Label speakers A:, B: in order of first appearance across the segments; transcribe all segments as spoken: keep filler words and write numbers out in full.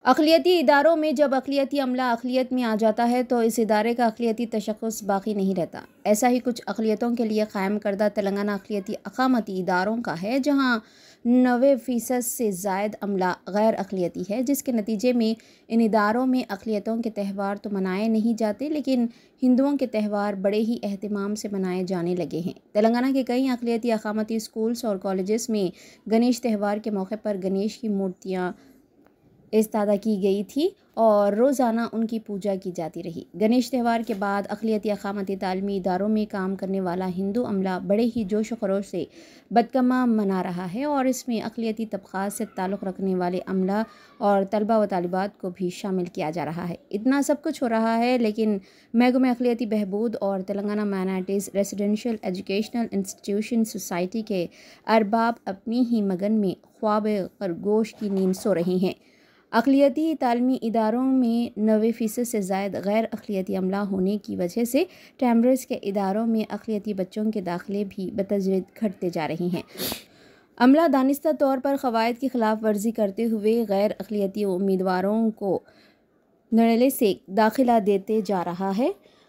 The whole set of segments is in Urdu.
A: اقلیتی اداروں میں جب اقلیتی عملہ اقلیت میں آ جاتا ہے تو اس ادارے کا اقلیتی تشخص باقی نہیں رہتا۔ ایسا ہی کچھ اقلیتوں کے لیے قائم کردہ تلنگانہ اقلیتی اقامتی اداروں کا ہے، جہاں نوے فیصد سے زائد عملہ غیر اقلیتی ہے، جس کے نتیجے میں ان اداروں میں اقلیتوں کے تہوار تو منائے نہیں جاتے، لیکن ہندوؤں کے تہوار بڑے ہی اہتمام سے منائے جانے لگے ہیں۔ تلنگانہ کے کئی اقلیتی اقامتی اسکولز اور کالجز میں گنیش تہوار کے موقع پر گنیش کی مورتیاں استادہ کی گئی تھی اور روزانہ ان کی پوجا کی جاتی رہی۔ گنیش تہوار کے بعد اقلیتی اقامتی تعلیمی اداروں میں کام کرنے والا ہندو عملہ بڑے ہی جوش و خروش سے بدکمہ منا رہا ہے، اور اس میں اقلیتی طبقات سے تعلق رکھنے والے عملہ اور طلبہ و طالبات کو بھی شامل کیا جا رہا ہے۔ اتنا سب کچھ ہو رہا ہے، لیکن محکمہ اقلیتی بہبود اور Telangana minorities residential educational institution society کے ارباب اپنی ہی مگن میں خواب خرگوش کی نیند سو رہے ہیں۔ اقلیتی تعلیمی اداروں میں نوے فیصد سے زائد غیر اقلیتی عملہ ہونے کی وجہ سے ٹیمرز کے اداروں میں اقلیتی بچوں کے داخلے بھی بتدریج گھٹتے جا رہے ہیں۔ عملہ دانستہ طور پر قواعد کی خلاف ورزی کرتے ہوئے غیر اقلیتی امیدواروں کو دھڑلے سے داخلہ دیتے جا رہا ہے۔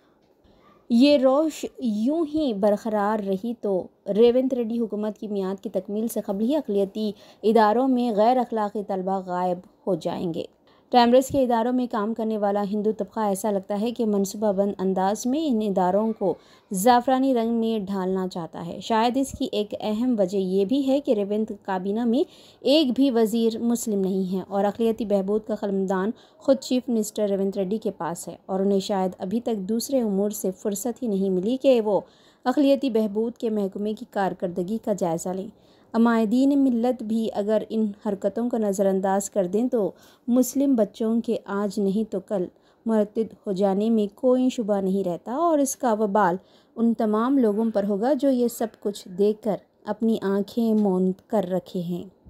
A: یہ روش یوں ہی برقرار رہی تو ریونت ریڈی حکومت کی میعاد کی تکمیل سے قبل ہی اقلیتی اداروں میں غیر اخلاقی طلبہ غائب ہو جائیں گے۔ ٹیمرز کے اداروں میں کام کرنے والا ہندو طبقہ ایسا لگتا ہے کہ منصوبہ بند انداز میں ان اداروں کو زعفرانی رنگ میں ڈھالنا چاہتا ہے۔ شاید اس کی ایک اہم وجہ یہ بھی ہے کہ ریونت کابینہ میں ایک بھی وزیر مسلم نہیں ہے، اور اقلیتی بہبود کا قلمدان خود چیف منسٹر ریونت ریڈی کے پاس ہے، اور انہیں شاید ابھی تک دوسرے امور سے فرصت ہی نہیں ملی کہ وہ اقلیتی بہبود کے محکمے کی کارکردگی کا جائزہ لیں۔ عمائدین ملت بھی اگر ان حرکتوں کو نظر انداز کر دیں تو مسلم بچوں کے آج نہیں تو کل مرتد ہو جانے میں کوئی شبہ نہیں رہتا، اور اس کا وبال ان تمام لوگوں پر ہوگا جو یہ سب کچھ دیکھ کر اپنی آنکھیں موند کر رکھے ہیں۔